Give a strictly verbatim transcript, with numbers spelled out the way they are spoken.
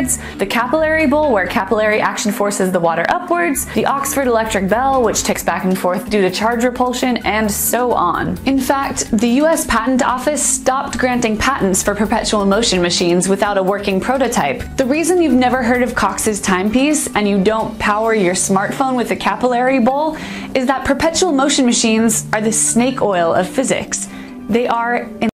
the capillary bowl, where capillary action forces the water upwards, the Oxford electric bell, which ticks back and forth due to charge repulsion, and so on. In fact, the U S Patent Office stopped granting patents for perpetual motion machines without a working prototype. The reason you've never heard of Cox's timepiece and you don't power your smartphone with a capillary bowl is that perpetual motion machines are the snake oil of physics. They are